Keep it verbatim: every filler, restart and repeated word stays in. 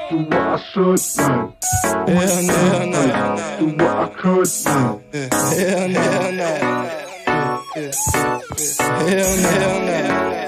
Do what I should, no. Hell no, hell no. Do what I could, no. Hell no, hell no. Hell no, hell no.